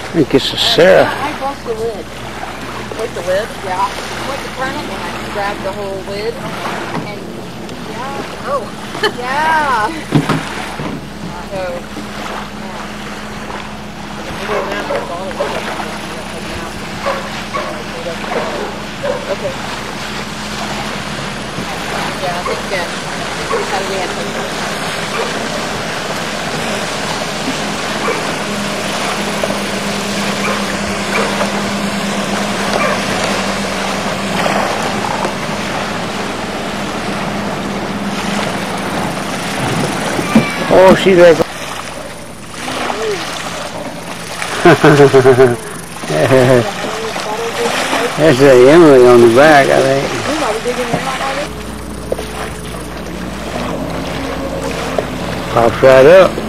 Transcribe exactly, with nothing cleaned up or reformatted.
I think this is Sarah. I broke the lid. Broke the lid? Yeah. I went to turn it and I grabbed the whole lid. And yeah. Oh. Yeah. So, Okay. yeah, I think that how do we have to Oh, she's there. That's a Emily on the back, I think. Pops right up.